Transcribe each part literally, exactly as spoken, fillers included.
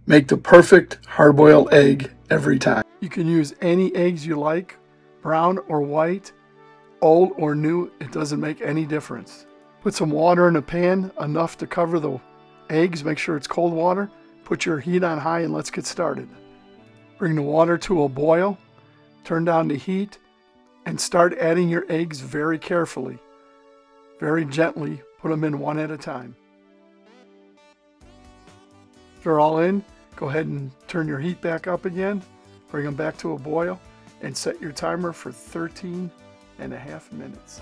Make the perfect hard-boiled egg every time. You can use any eggs you like, brown or white, old or new, it doesn't make any difference. Put some water in a pan, enough to cover the eggs. Make sure it's cold water. Put your heat on high and let's get started. Bring the water to a boil, turn down the heat, and start adding your eggs very carefully. Very gently, put them in one at a time. If they're all in, go ahead and turn your heat back up again, bring them back to a boil, and set your timer for thirteen and a half minutes.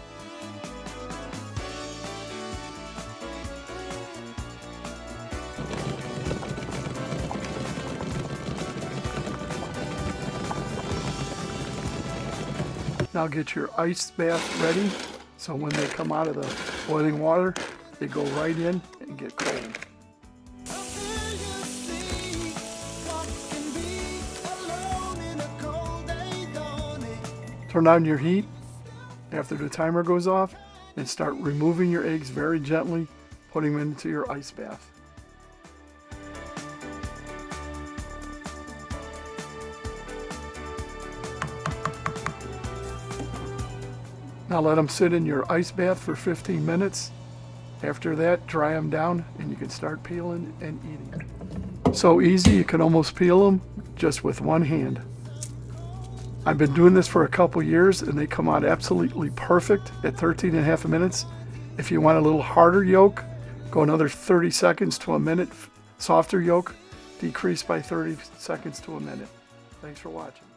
Now get your ice bath ready, so when they come out of the boiling water, they go right in and get cold. Turn on your heat after the timer goes off and start removing your eggs very gently, putting them into your ice bath. Now let them sit in your ice bath for fifteen minutes. After that, dry them down and you can start peeling and eating. So easy, you can almost peel them just with one hand. I've been doing this for a couple years and they come out absolutely perfect at thirteen and a half minutes. If you want a little harder yolk, go another thirty seconds to a minute. Softer yolk, decrease by thirty seconds to a minute. Thanks for watching.